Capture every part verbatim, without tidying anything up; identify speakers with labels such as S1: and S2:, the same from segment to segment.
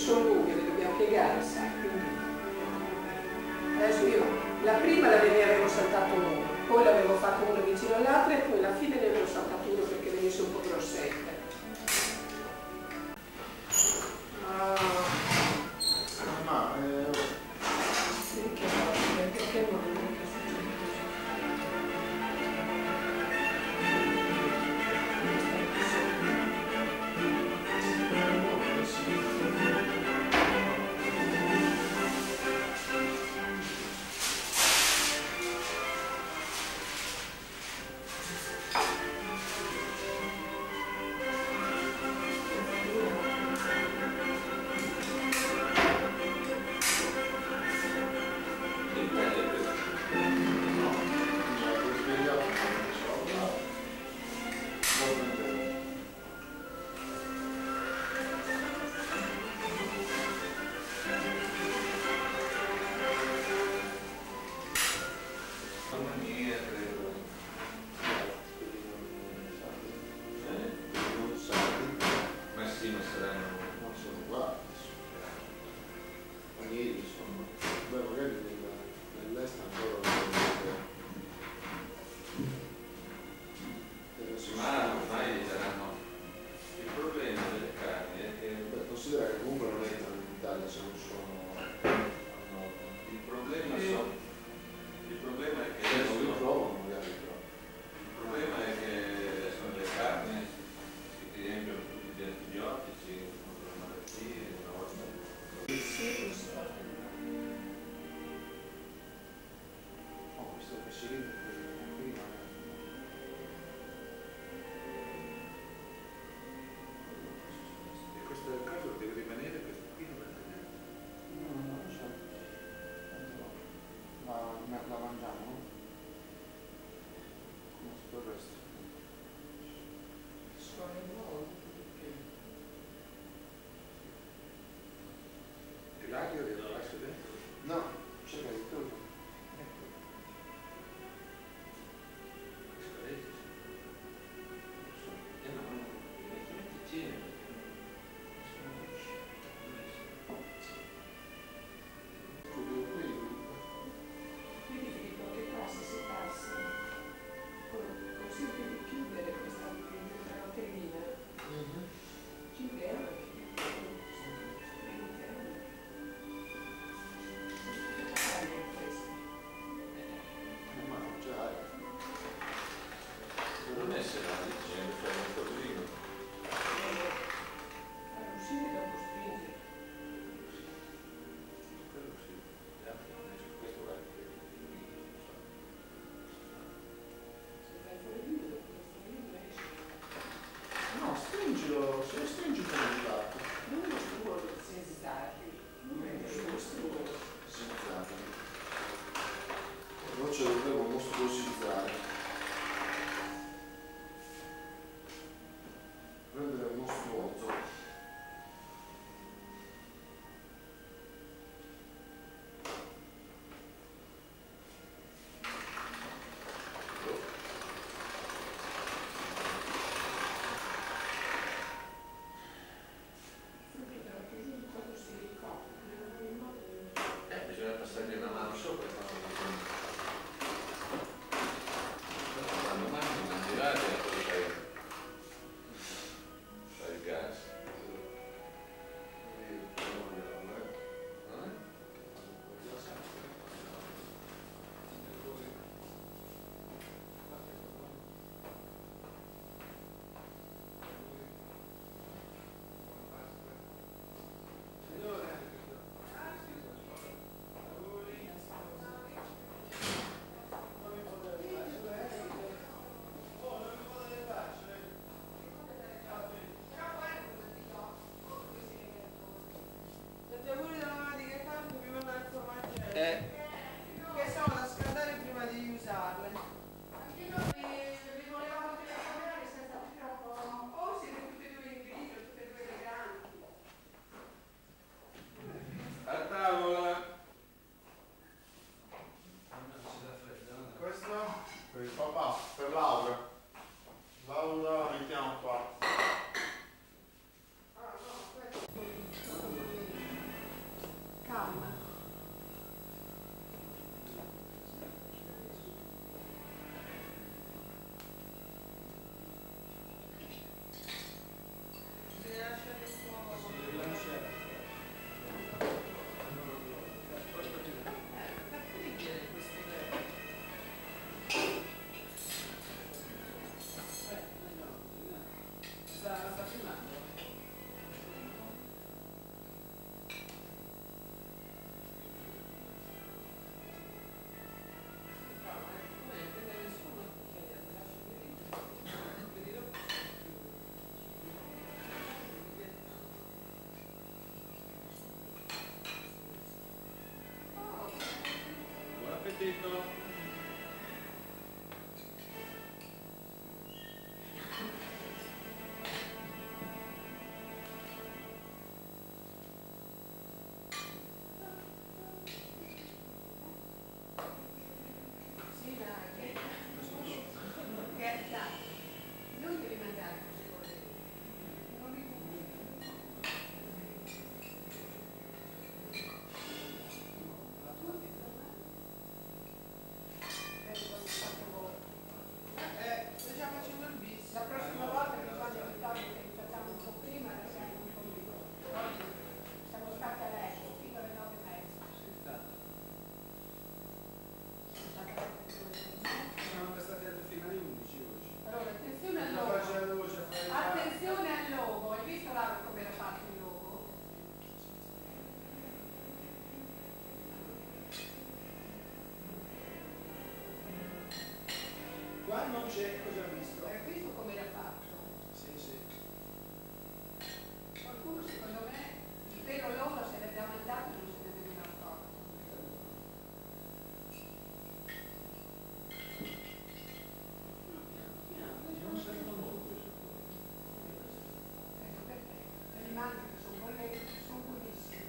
S1: sono lunghe, le dobbiamo piegare, sai, quindi adesso io la prima la ne avevo saltato uno, poi l'avevo fatto uno vicino all'altra e poi alla fine ne avevo saltato uno perché venisse un po' grossette. Ah.
S2: Ma eh...
S1: perché perché non
S3: luce cosa ha visto?
S1: Hai visto come l'ha fatto?
S3: Sì, sì.
S1: Qualcuno secondo me il vero loro se l'è già mandato e non se ne è nemmeno accorto.
S4: Non servono molto questo.
S1: Ecco perché le rimane che sono bollenti, sono buonissimi.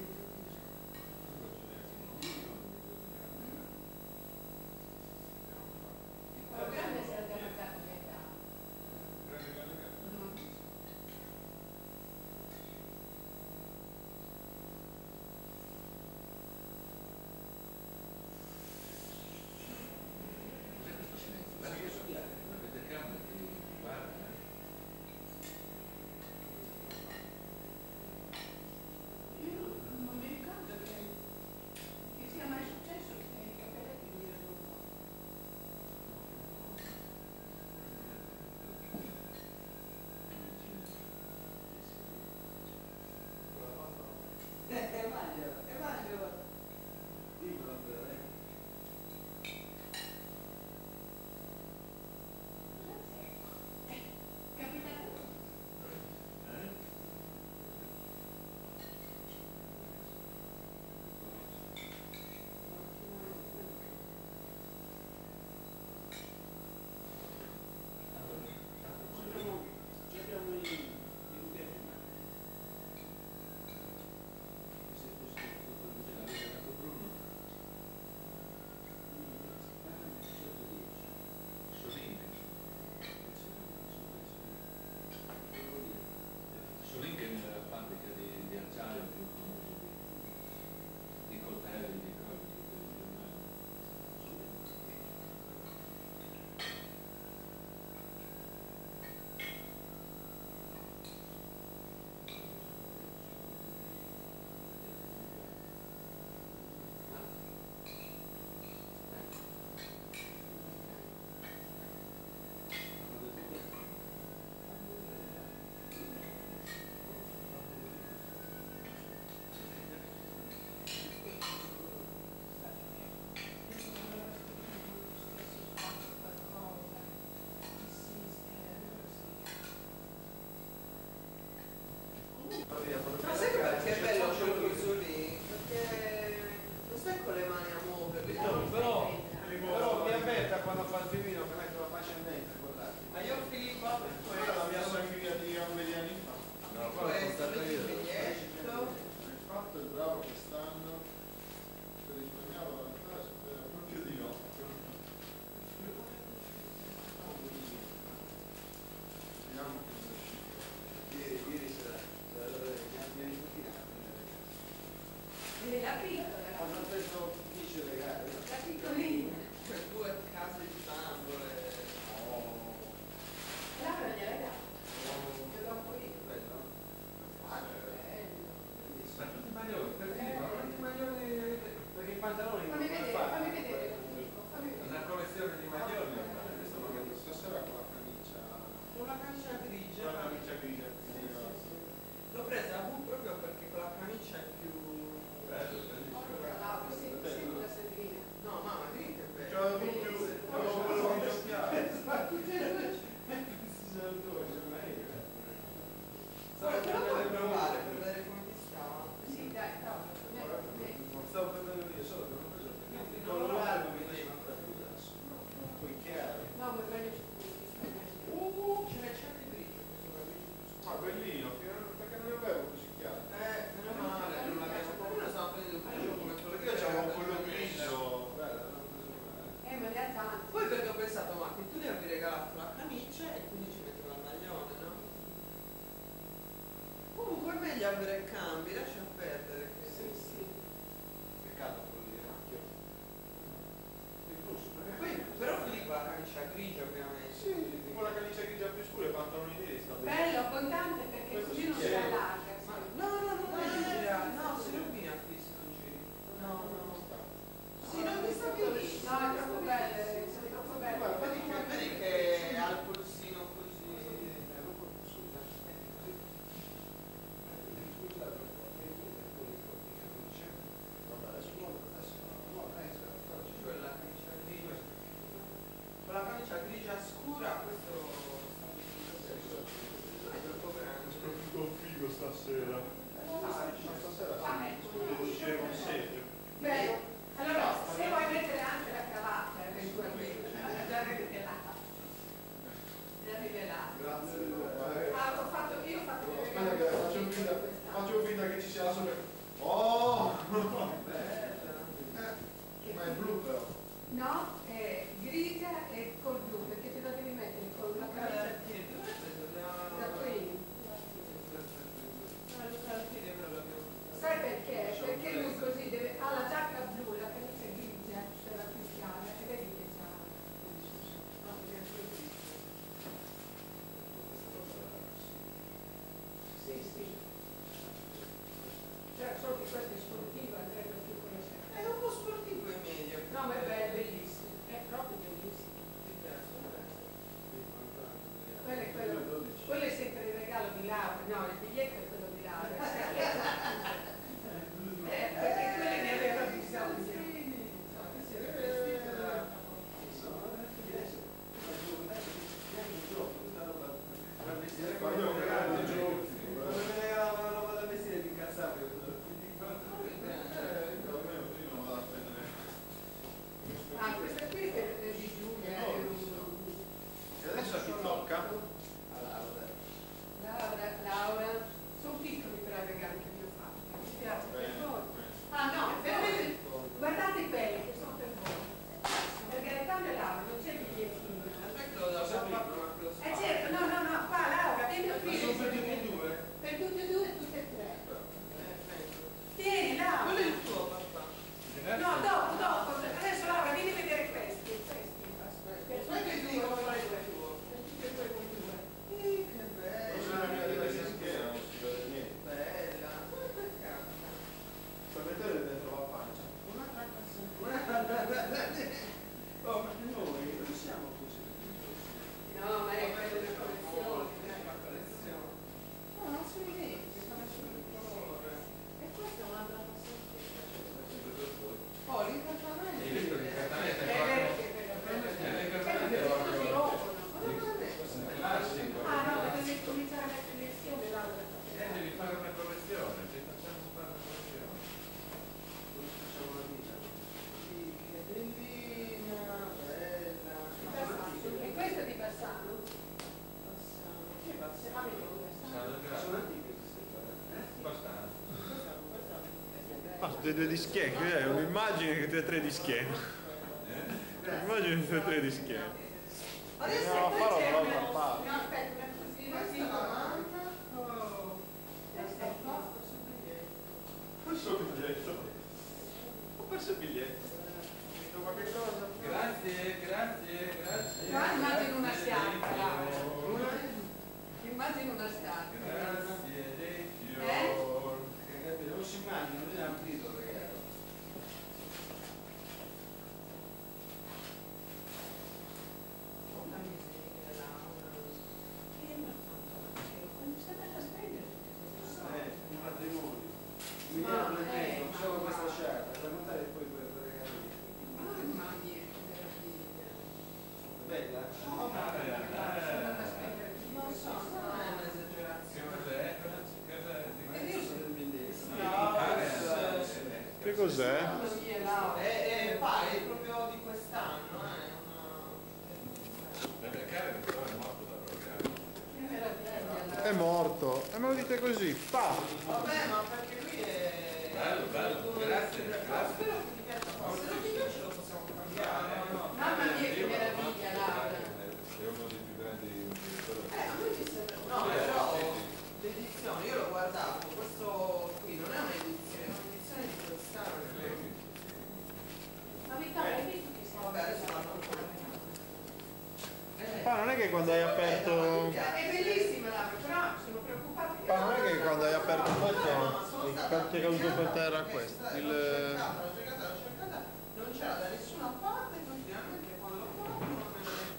S1: Quello grande se l'ha già mandato che età.
S4: Cos'è questo silenzio? Guarda che studiare, una telecamera che guarda.
S1: Io non, non mi ricordo che, che sia mai successo che i capelletti mi erano un po'.
S3: Eh, mangiala, e mangiala. Dimmelo per me.
S1: Capitato?
S4: Eh?
S3: Abbiamo, abbiamo i i rubieri, ma se fosse tutto il
S4: Ce l'aveva dato Bruno. Soling. Soling è nella fabbrica di, di acciaio più famosa di, di coltelli, di cose, di, di,
S5: Ma sai che perché è bello quel coso lì? Perché lo stai con le mani a muovere.
S3: però, però mi avverta quando fa il filmino che metto la faccia in dentro, guardate.
S5: Ma io Filippo per
S2: Quella la mia
S5: questo,
S2: famiglia di un di anni fa.
S5: per questo, per il biglietto.
S2: Il fatto è bravo quest'anno, se risparmiavo la metà, spero proprio di no. Speriamo che non riuscite.
S3: Ieri, ieri sera, mi hanno ritirato.
S1: E la piccola,
S3: Hanno preso dice le gare.
S1: la piccolina.
S5: Per due case di bambole.
S3: Oh,
S1: Laura gliel'hai dato,
S3: oh,
S1: te l'ho un po' io.
S3: bello.
S1: Bello.
S4: ma tutti i maglioni, per dire, ma quanti maglioni?
S3: Perché i pantaloni
S1: Fammi
S3: non
S1: vedere,
S3: fanno.
S1: fammi vedere, Federico, fammi
S4: Una
S1: vedere.
S4: collezione di maglioni ormai, questo lo vedo.
S2: Stasera con la camicia,
S5: Con la camicia
S2: con la
S5: grigia.
S2: camicia grigia.
S1: Sì, sì, sì.
S5: L'ho presa a V proprio perché con la camicia è più...
S4: Bello, bellissimo.
S1: Ah, così, così una sandrina.
S5: No, mamma, vedi che bello.
S2: Cioè, avevo più, avevo quello di giochiare.
S1: Tutte e due.
S2: Questi sono due, sono meglio.
S5: Stavo per vedere provare, per vedere come ti stava.
S1: Sì, dai, no,
S2: Non stavo prendendo io solo che non ho preso perché il
S5: Non lo
S2: colore
S5: guardo,
S2: mi
S5: vedi.
S2: piace ancora più adesso. Poi chiaro.
S1: no, ma è meglio su
S5: Uh, ce n'è certi grigio questo grigio.
S2: Ma bellino, perché non ne avevo così chiaro.
S5: Eh, meno male, non l'abbiamo. Come lo stiamo prendendo un grigio come quello
S2: Perché
S5: che
S2: io c'avevo
S5: c'era
S2: quello
S5: nel
S2: grigio, guarda, non ho preso male.
S1: Eh, ma ne ha tanti.
S5: Poi perché ho pensato, ma che tu gli avevi regalato la camicia e quindi ci metteva il maglione, no? Comunque è meglio avere cambi, lascia perdere. Che...
S1: Sì, sì.
S2: Peccato quello di macchio.
S5: Poi, però Filippo ha la camicia grigia ovviamente.
S2: Sì, con la camicia grigia più scura e i pantaloni neri sta bene.
S1: Bello, abbondante perché
S2: Questo
S1: così
S2: si
S1: non si
S2: chiede.
S1: allarga.
S5: Ma
S1: Sì.
S5: no, no, no, non
S1: Ah,
S5: gira.
S1: sì,
S5: No,
S1: sì,
S5: si
S1: sì.
S5: rovina a fissi non giri. No, no. Sì,
S1: Sì,
S5: non mi sta benissimo.
S1: No, è troppo bello, sono troppo bello.
S2: Guarda,
S5: Vedi che, vedi che ha il polsino così. Cioè la camicia grigia. Con la camicia grigia
S2: stasera.
S3: Ah, stasera
S1: Ah,
S3: si
S1: ecco.
S3: uscire con sete.
S1: Beh, allora, se vuoi mettere anche la cravatta, eventualmente, già rivelata. Già rivelata.
S2: Grazie.
S1: Ah, ho fatto, io ho fatto
S2: No,
S1: delle
S2: aspetta che faccio finta, faccio finta che ci sia la sopra. Oh! Eh, ma è blu però.
S1: No, è grigia e col blu, perché te la devi mettere con la cravatta da Twin. Sai perché? Perché lui così deve, ha la giacca blu e la camicia grigia, cioè la più chiara, e vedi che c'ha. Sì, sì. Cioè, solo che questa è sportiva, andrebbe più con le sette.
S5: È un po' sportivo in media.
S1: No, ma è bellissimo, è proprio bellissimo. Quello è, quello, quello è sempre il regalo di Laura, no, il biglietto è quello di Laura. Eh, perché quello ne aveva bisogno.
S2: Quando è grande giochi.
S3: Quando mi regalavano la roba da vestire ti incazzavi.
S1: Ah, questa qui è per di Giulia. è un-
S3: E adesso a chi tocca?
S1: Laura, Laura, sono piccoli però i regali che vi ho fatto. Mi dispiace per voi. Ah no, veramente, guardate i belli che sono per voi. Per Gaetano e Laura non c'è il bigliettino.
S5: Aspetta, lo devo sapere.
S1: Eh certo, no, no, no, qua Laura, vieni qui.
S3: Sono per tutti e due?
S1: Per tutti e due e tutte e tre. Tieni, Laura.
S5: Quello è il tuo, papà.
S1: No, dopo, dopo. Adesso Laura, vieni a vedere questi. Questi. Per tutti e due, voi due. Per tutti e due, voi due.
S5: Che
S2: Non c'è la mia
S5: bella.
S2: di schiena, non si vede niente.
S5: Bella. Guarda che cazzo.
S2: Per mettere dentro la pancia.
S3: Oh, ma noi non siamo così.
S1: No, ma è quello della collezione.
S5: No, non si vede, sono solo il colore.
S1: E questo è un altro
S4: Sempre per voi.
S5: Oh, l'incartamento.
S4: Hai visto l'incartamento?
S1: È vero che è vero.
S4: L'incartamento è
S1: Perché si
S4: proprio
S1: rompono.
S4: questo è un classico.
S1: Ah no, devi cominciare a mettere insieme Laura.
S4: Eh, devi fare una correzione, ti facciamo fare una correzione.
S3: Come facciamo la vita?
S5: Sì, che bellina, bella.
S1: E questo è di Bassano?
S5: Bassano.
S1: Che Bassano?
S4: Sono
S3: Sono antiche queste qua.
S4: abbastanza.
S6: Ah, tutte e due di schiena, è un'immagine che tutte e tre di schiena. Un'immagine tutte e tre di schiena.
S5: Adesso
S6: No,
S1: poi
S6: farò
S1: c'è
S6: una
S1: una-
S6: volta a parte.
S1: No, aspetta, una cosina
S5: questa
S1: sì.
S5: è la mamma. Oh.
S1: Questa è qua, questo biglietto.
S2: Questo biglietto. Ho perso il biglietto.
S3: Ma che cosa?
S4: Grazie, grazie, grazie.
S1: Qua immagino una
S4: grazie,
S1: sciarpa,
S4: Dio.
S1: Laura. Immagino una sciarpa.
S4: Grazie, Dio.
S1: Eh?
S3: Ragazzi, non si immagina, non è amplito il regalo.
S1: Una miseria, Laura. Che ma quando sei andata a spendere tutte queste cose?
S3: Eh, un matrimonio. Mi
S1: Ma,
S3: viene
S1: eh,
S3: preso, solo
S1: ma-
S3: questa sciarpa, da contare poi quel regalo lì.
S1: Mamma mia, che meraviglia.
S3: Bella?
S1: No, ma
S4: Eh,
S1: sono andata a
S4: eh.
S1: spendere
S5: Non
S1: tutte
S5: so,
S1: queste
S5: non è
S1: cose.
S5: un'esagerazione.
S4: Che cos'è? Cos'è?
S1: E io sono
S3: Del biglietto.
S6: Che cos'è?
S1: Mamma mia, Laura.
S5: È, è, pare, è proprio di quest'anno, eh. Una...
S4: Perché Karen però è morto da programma.
S1: Che meraviglia,
S6: È morto. E me lo dite così, pa!
S5: Vabbè, ma perché lui è...
S4: Bello, bello, grazie, grazie.
S5: Spero che ti piaccia. Se non ti piace lo possiamo cambiare.
S4: No, no,
S1: Mamma mia, che
S4: io lo
S1: meraviglia,
S4: posso
S1: Laura.
S4: dire, è uno dei più grandi direttori.
S1: Eh, a me mi sembra.
S5: No, però l'edizione, io l'ho guardato, questo qui non è un'edizione, è un'edizione di quest'anno.
S1: Ma Vittoria, hai visto che siamo?
S5: Vabbè, adesso l'hanno ancora.
S6: Pa, non è che quando hai aperto...
S1: È bellissima Laura, però sono preoccupata che.
S6: Pa, non è che quando hai aperto questo...
S5: Sono stata
S6: Ti è caduto per terra questo.
S5: L'ho
S6: Il...
S5: cercata, l'ho cercata, l'ho cercata, non c'era da nessuna parte, poi finalmente quando l'ho trovato non me l'ho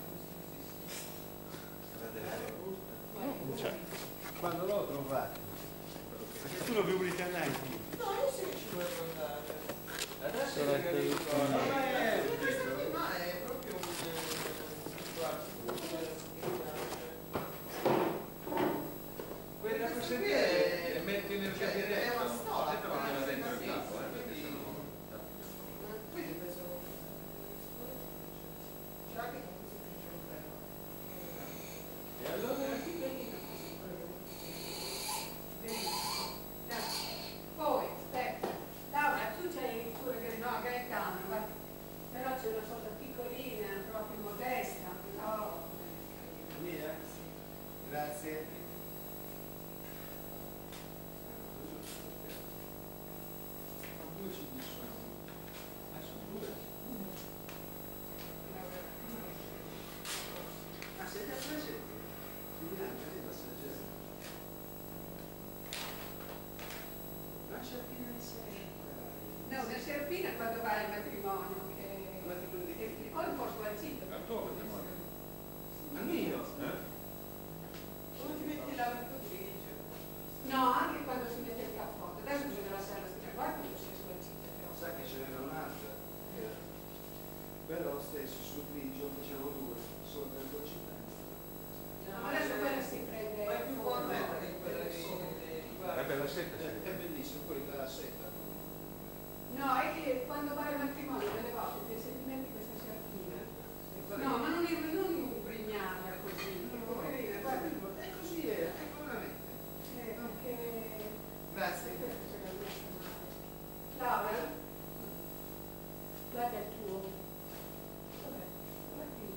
S6: Non c'è.
S3: Quando l'ho trovato? Perché tu lo pubblichi a Nike?
S5: No, io sì che ci volevo andare.
S4: Adesso
S6: Sarà
S4: è
S6: per il
S4: carino.
S3: Ma è
S5: E questa qui ma è proprio un... Guarda,
S3: quella
S5: questa
S3: così
S5: qui è cioè,
S4: capire,
S5: è una
S4: no,
S5: storia.
S4: detto che era dentro il
S5: Sì,
S4: capo, eh,
S5: sì,
S4: perché
S5: quindi-
S4: sennò...
S5: Quindi penso... C'è anche con questo problema.
S4: E allora?
S1: Poi, aspetta, Laura, tu c'hai il tuo regalino, no, Gaetano, ma- però c'è una cosa piccolina, proprio modesta, no?
S3: Via? Grazie. Ma due ci sono. Ah, sono due? Ma siete presenti? Bianca, lei passaggero. La sciarpina di sera.
S1: No, una serpina quando vai al matrimonio, che
S3: Ma che quello di
S1: che poi un po' sgualcito.
S4: Al tuo matrimonio?
S3: Al mio?
S4: Eh?
S5: Come ti metti la lavatrice?
S1: No, anche quando si mette il cappotto. Adesso bisogna lasciare la stica qua quando si è sgualcita. Però.
S3: Sa che ce n'era un'altra. che- Però stesso, sul grigio facevano due, solo per due città.
S1: Ma adesso quella si prende.
S5: Ma è più
S1: fuori,
S5: corretta
S1: no?
S5: di quella di...
S4: Eh beh, la setta
S3: È, è bellissimo, poi la setta.
S1: No, è che quando vai al matrimonio delle volte ti sentimenti questa serpina. No, ma non, non imbrignarla così, che poverina, guarda.
S3: È così, è, è veramente.
S1: Eh, perché...
S5: Grazie.
S1: Questo ce l'ho messo male. Laura? Guarda il tuo. Vabbè, guarda qui.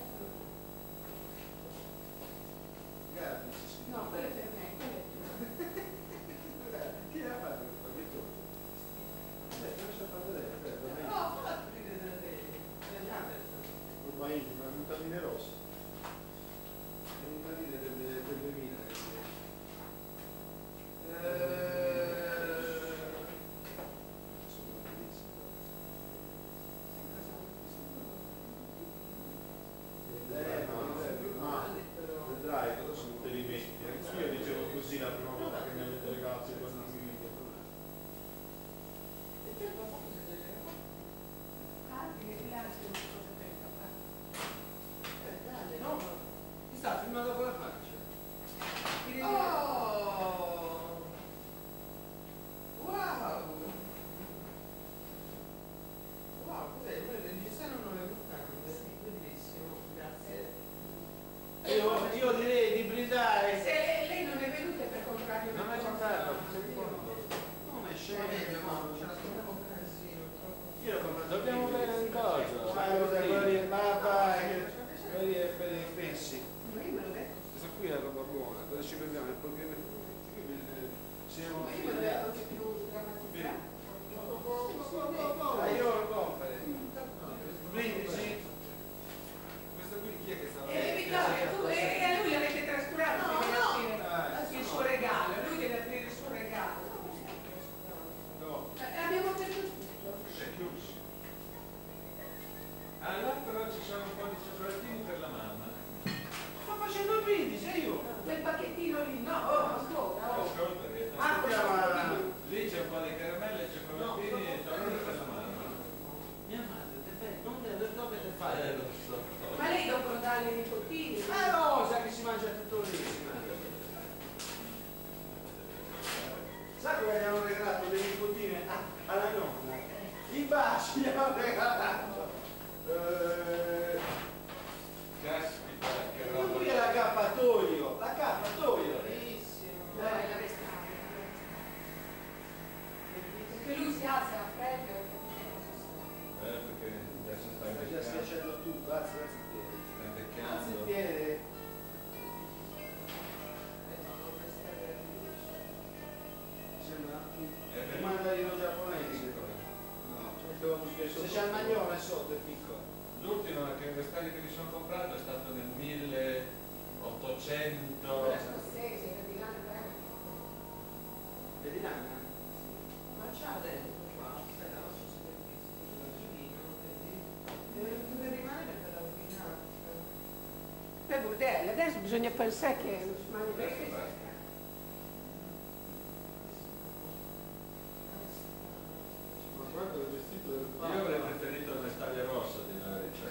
S3: Guarda, ci si-
S1: No, quello è per me, quello è tuo.
S3: Guarda, chi l'ha fatto il paglietto? Aspetta, lascia far vedere, aspetta, ormai-
S5: No, falla aprire da te.
S3: ormai è una mutandine rossa. È una mutandine del, del duemila.
S5: Eh...
S3: Sono bellissime. Eh, no, no, vedrai, cosa sono te li metti? Anch'io dicevo così la prima volta che mi avete regalato i quattro milioni.
S1: Ah, che mi piace una cosa per il papà.
S3: Eh, dai, no, ma ti sta filmando con la faccia.
S5: Oh! Wow! Wow, cos'è? Quelle del Giseno non le buttando. Bellissimo, grazie.
S3: Io, io direi di brindare.
S1: Se lei, lei non è venuta per comprarmi una
S3: Non è
S1: cosa,
S3: contato,
S1: no,
S3: sei
S1: io-
S3: conto. Non è
S5: Va
S3: scemo.
S5: bene, ma non ce la sto un casino.
S3: Io l'ho comprato.
S4: Dobbiamo bere un coso.
S3: Ma cosa quelli ma vai, quelli è per i pensi.
S1: Ma io me l'ho detto.
S3: Questa qui è roba buona, cosa ci beviamo? Il problema siamo
S1: Ma io me l'ho detto che più drammatizzato.
S3: Ah, io lo compro. Brindisi. Questa qui chi è che sta?
S1: E Vittoria, tu e, e a lui l'avete trascurato
S5: No,
S1: che deve
S5: no.
S1: aprire
S3: Ah,
S1: il suo regalo, lui deve aprire il suo regalo.
S3: No,
S1: Eh, abbiamo preso tutto.
S3: è chiuso.
S4: Allora però ci sono un po' di cioccolatini per la mamma.
S3: Sto facendo il brindisi, e io.
S1: Quel pacchettino lì, no, oh, ancora, oh.
S4: Ascolta che
S1: Ah,
S3: Andiamo.
S4: lì c'è un po' di caramelle, cioccolatini e cioccolati per la mamma.
S3: Mia madre, non deve dovete fare.
S4: Eh, lo so.
S1: Ma lei dopo lo dà ai nipotini?
S3: Ma no, sa che si mangia tutto lì. si mangia. Sa che abbiamo regalato dei nipotini a- alla nonna? I baci gli abbiamo regalato. Eh,
S4: Caspita, che
S3: non
S4: roba.
S3: qui è l'accappatoio, l'accappatoio.
S5: Bellissimo.
S1: No, è la vestaglia. Perché lui si alza a freddo e capisce cosa sta.
S4: Eh, perché adesso stai
S3: Stai già
S4: invecchiando.
S3: schiacciando tutto, alzi, alzi il piede.
S4: Stai
S3: Alzi il
S4: invecchiando.
S3: piede.
S5: Eh, no, non restare
S3: Sembra un
S4: È
S3: un
S4: venuto
S3: mandarino giapponese.
S4: No.
S3: Se c'è il maglione sotto è piccolo.
S4: L'ultimo che vestaglio che mi sono comprato è stato nel milleottocento.
S1: Scozzese, era di lana bella.
S3: Vedi lana?
S5: Ma c'ha dentro qua, aspetta, non so se l'hai visto, un bacchino, vedi? Deve, deve rimanere per la ordinata.
S1: Per bordello, adesso bisogna pensare che non si mangia
S4: Adesso
S1: bene.
S4: basta.
S3: Ma guarda il vestito del
S4: Io avrei preferito il vestaglio rosso di la verità.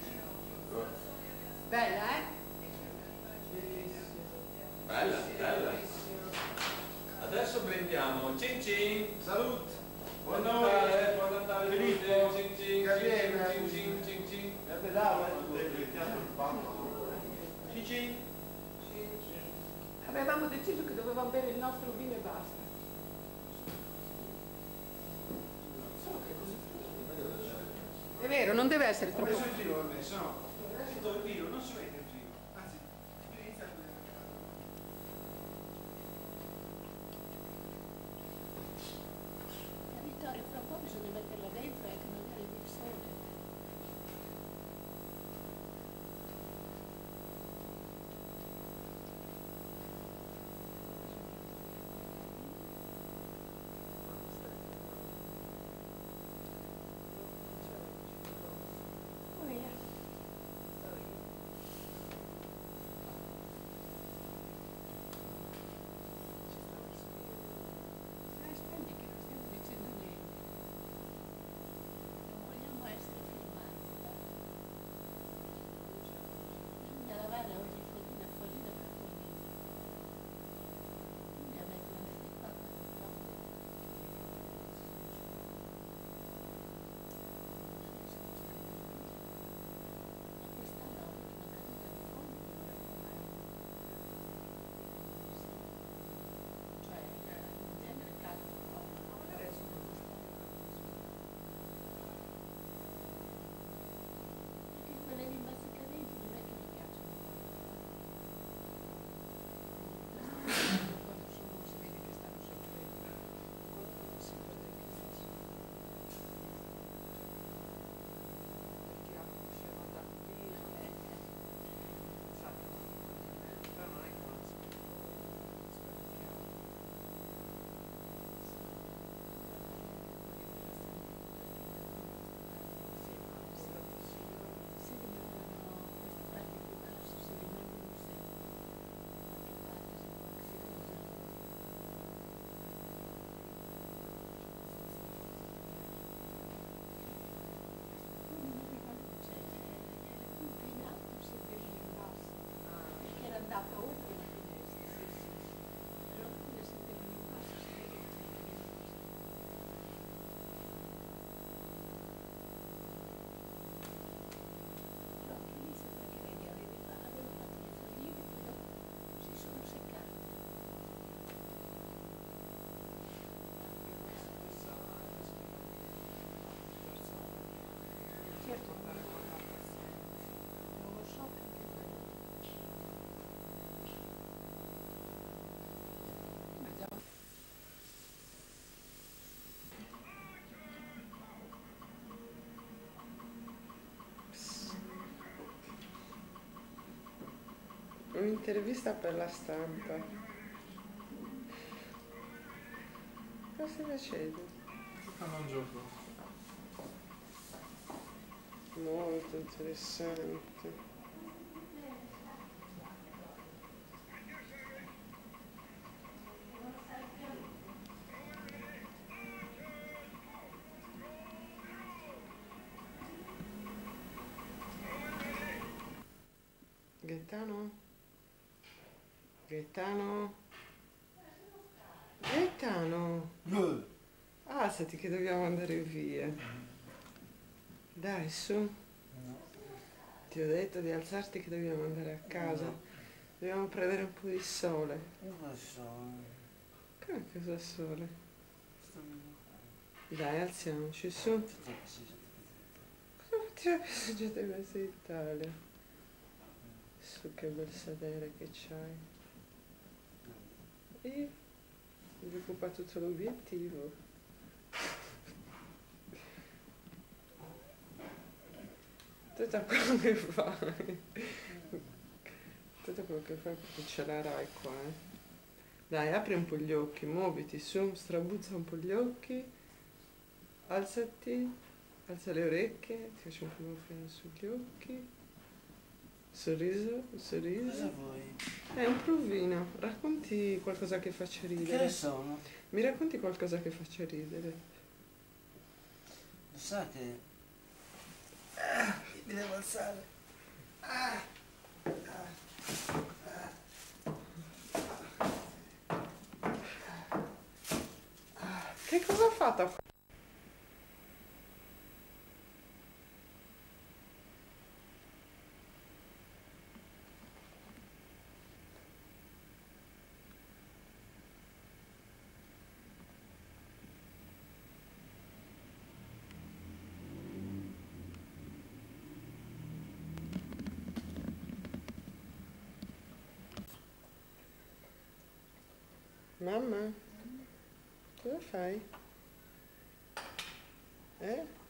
S1: Bella, eh?
S5: Bellissimo.
S4: Bella, bella.
S5: Bellissimo.
S4: Adesso Adesso brindiamo. Cin cin.
S3: Salute.
S4: Buon
S3: Buon
S4: Natale, buon Natale.
S3: Filippo.
S4: Cin cin.
S3: Gabriele.
S4: Cin cin cin cin.
S3: E pedale. Cici.
S1: Avevamo deciso che dovevamo bere il nostro vino e basta. Solo che così. È vero, non deve essere
S3: Ho
S1: troppo.
S3: messo il filo, ho messo, no? Sento il filo, non si mette il filo. Anzi, inizia a
S7: La Vittoria, fra un po' bisogna metterla dentro e anche magari il sole. Oh, yeah. Sai, spendi che non stiamo dicendo niente. Non vogliamo essere filmati, dai. Bisogna lavare ogni foglina, foglina per foglina. Bisogna mettere metti qua per proprio. Ma quest'anno l'ultima caduta di foglie non la fa mai. Cioè, in genere cadono un po', adesso non sta. Perché quelle lì bazzicadenti non è che mi piacciono tanto. Quando sono, si vede che stanno soffrendo, quando si vede che faccio.
S5: Perché la conoscevo da prima, sa che però non è che non specchiamo.
S7: Se rimangono queste parti qui basso, se rimangono sempre qualche parte, se qualche cosa. Poi non ricordo, cioè, era tutto in alto, si vede in basso, perché era andato oltre la finestra. Però alcune si vedono in basso, si vede che c'è in basso. Però anche lì sembra che vedi, avevi fa- avevo fatto le fogline, poi dopo si sono seccate. Certo, non lo so perché quello. Ma già.
S5: Un'intervista per la stampa. Cosa stai facendo?
S6: Fanno un gioco.
S5: Molto interessante. Gaetano? Gaetano? Gaetano? Alzati che dobbiamo andare via. Dai, su. Ti ho detto di alzarti che dobbiamo andare a casa. Dobbiamo prendere un po' di sole.
S3: Cosa sono?
S5: Come cosa sole? Dai, alziamoci, su. Cosa facciamo passeggiate in mezzo Italia? Su, che bel sedere che c'hai. E devi occupare tutto l'obiettivo. Tutto quello che fai. Tutto quello che fai perché ce l'hai qua, eh. Dai, apri un po' gli occhi, muoviti, su, strabuzza un po' gli occhi. Alzati, alza le orecchie, ti faccio un primo piano sugli occhi. Sorriso, sorriso.
S3: Cosa vuoi?
S5: È un provino, racconti qualcosa che faccia
S3: Che
S5: ridere.
S3: ne sono?
S5: Mi racconti qualcosa che faccia ridere.
S3: Lo sa che... Ah, mi devo alzare. Ah, ah, ah.
S5: Che cosa ha fatto a fare? Mamma, cosa fai? Eh?